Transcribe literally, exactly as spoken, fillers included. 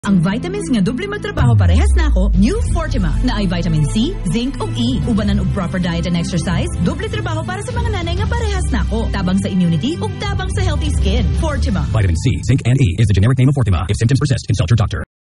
Ang vitamins nga doble magtrabaho parehas na ako, New Fortima, na ay vitamin C, zinc ug E. Ubanan og proper diet and exercise, doble trabaho para sa mga nanay nga parehas na ako. Tabang sa immunity ug tabang sa healthy skin. Fortima. Vitamin C, zinc, and E is the generic name of Fortima. If symptoms persist, consult your doctor.